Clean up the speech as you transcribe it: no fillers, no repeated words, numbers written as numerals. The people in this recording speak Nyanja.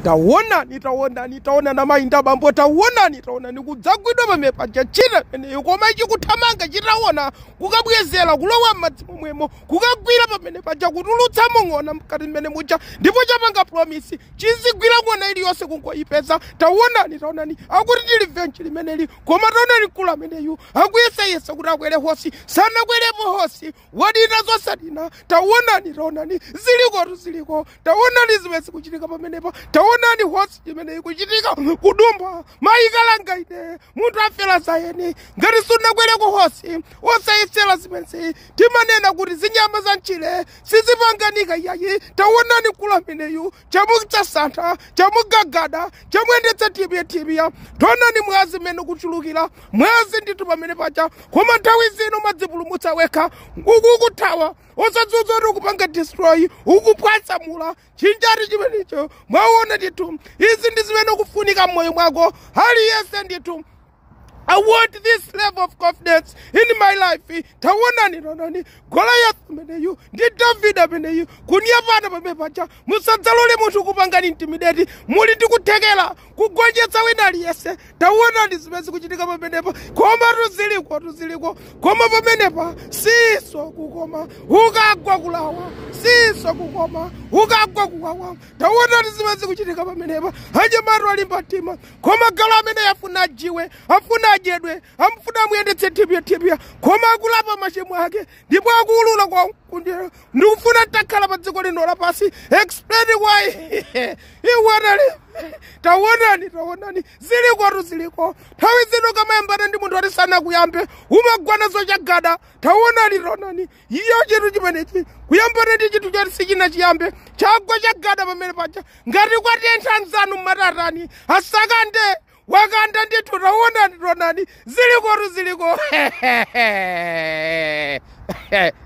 taona na mainda bambo taonani kudzagwidwa pamepa chachira pamene koma chikuthamanga chitaona kukabwezera kulowa m'madzi momwemo kukagwira pamene paja kutulutsa mong'ona mkati mmene mucha ndipo chapanga promise chizigwira ng'ona iliyonse kungoyipeza taonani akuti tili venture limeneli koma taonani kula ameneyu akuyesayesa kuti akwere hosi sanakwerepo hosi wadina zosadina taonani ziliko taonani zimene zikuchitika pamenepa taonani hosi imene ikuchitika kudumba mayikalanga ine munthu afera zayeni ngati sunakwereko hosi osayesera zimene timanena kuti zinyama za mchire sizipanganika iyayi taonani kula ameneyu chamuchasantha chamugagada chamuyendetsa tibiya taonani mwazi mmene kuchulukira mwazi ndithu pamene paja koma nthawi zino madzipulumutsa wekha ukukuthawa osadzudza kuti ukupanga destroy ukupwatsamula chinjari chimenecho mwaona ndithu izi ndi zimene kufunika mmoyo mwako aliyense ndithu. I want this level of confidence in my life. Taonani Goliath meneyu ndi David ameneyu kunyapana pamepacha musadzalole munthu kupangani intimidate muli ndi kuthekera kugonjetsa wina aliyese taonani zimene zikuchitika pamenepa koma ziliko koma pamenepa siso kukoma ukagwa kulawa siso kukoma ukagwa kuwawa taonani zimene zikuchitika pamenepa anyamata alimba mtima koma galu amene yafuna jiwe afuna ajedwe amfuna muyendetse tibiya koma akulapa machimo ake ndipo akulula kwa kundira ndikufuna takhala pa dziko lino lapasi explain why he wanna live. Taonani ziliko nthawi zino kamayambana ndi munthu atisana kuyambe umagwana zochagada taonani iyo chinthu chimenechi kuyambana ndi chinthu choti sichina chiyambe chagwa chagada pamene paja ngati kwatentha nzanu mmatatani asakande wakanda ndithu taonani ziliko